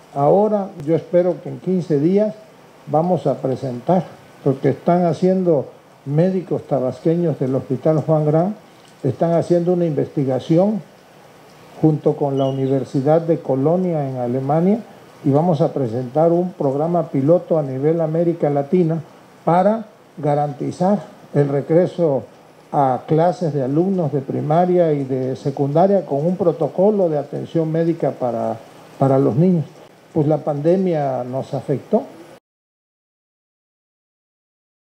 Ahora yo espero que en 15 días vamos a presentar, porque están haciendo médicos tabasqueños del Hospital Juan Gran, están haciendo una investigación junto con la Universidad de Colonia en Alemania, y vamos a presentar un programa piloto a nivel América Latina para garantizar el regreso a clases de alumnos de primaria y de secundaria con un protocolo de atención médica para los niños. Pues la pandemia nos afectó,